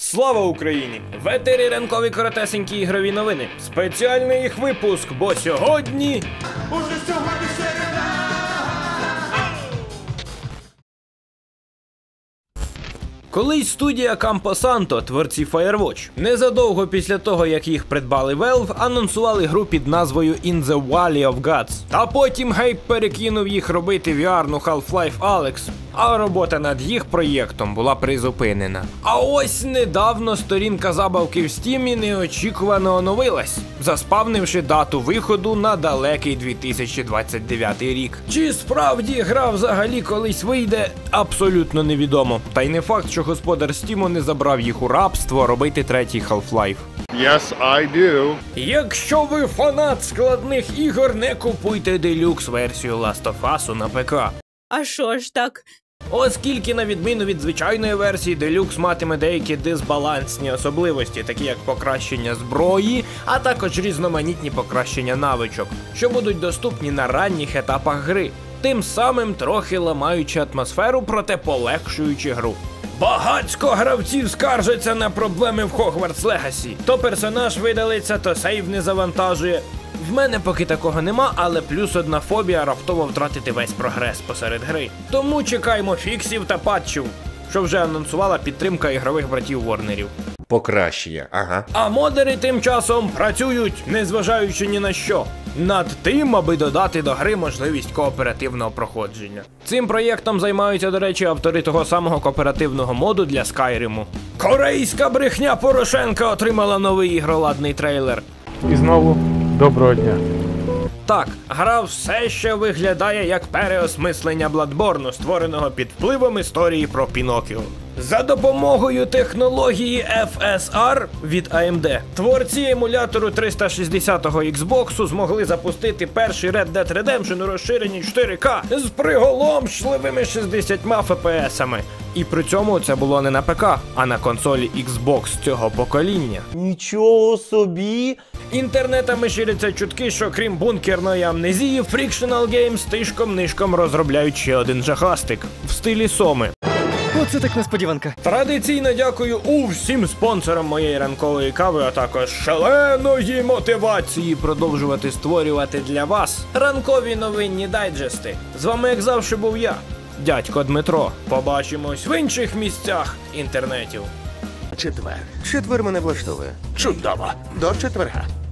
Слава Україні! В етері ранкові коротесенькі ігрові новини. Спеціальний їх випуск, бо сьогодні... Колись студія Camposanto, творці Firewatch, незадовго після того, як їх придбали Valve, анонсували гру під назвою In the Valley of Gods. А потім гейп перекинув їх робити VR-ну Half-Life Alyx, а робота над їх проєктом була призупинена. А ось недавно сторінка забавки в Steam неочікувано оновилась, заспавнивши дату виходу на далекий 2029 рік. Чи справді гра взагалі колись вийде, абсолютно невідомо. Та й не факт, що господар Стіму не забрав їх у рабство робити третій Half-Life. Yes, I do. Якщо ви фанат складних ігор, не купуйте делюкс-версію Last of Us на ПК. А що ж так? Оскільки, на відміну від звичайної версії, Deluxe матиме деякі дисбалансні особливості, такі як покращення зброї, а також різноманітні покращення навичок, що будуть доступні на ранніх етапах гри, тим самим трохи ламаючи атмосферу, проте полегшуючи гру. Багацько гравців скаржаться на проблеми в Hogwarts Legacy. То персонаж видалиться, то сейв не завантажує. В мене поки такого нема, але плюс одна фобія раптово втратити весь прогрес посеред гри. Тому чекаємо фіксів та патчів, що вже анонсувала підтримка ігрових братів Ворнерів. Покращення, ага. А модери тим часом працюють, незважаючи ні на що, над тим, аби додати до гри можливість кооперативного проходження. Цим проєктом займаються, до речі, автори того самого кооперативного моду для Скайриму. Корейська брехня Порошенка отримала новий ігроладний трейлер. І знову доброго дня. Так, гра все ще виглядає як переосмислення Бладборну, створеного під впливом історії про Пінокіо. За допомогою технології FSR від AMD, творці емулятору 360-го Xbox змогли запустити перший Red Dead Redemption у розширенні 4К з приголомшливими 60 FPS-ами. І при цьому це було не на ПК, а на консолі Xbox цього покоління. Нічого собі! Інтернетами ширяться чутки, що крім бункерної амнезії, Frictional Games тишком-нишком розробляють ще один жахастик в стилі Соми. Оце так несподіванка. Традиційно дякую усім спонсорам моєї ранкової кави, а також шаленої мотивації продовжувати створювати для вас ранкові новинні дайджести. З вами, як завжди, був я, дядько Дмитро. Побачимось в інших місцях інтернетів. Четвер мене влаштовує. Чудово. До четверга.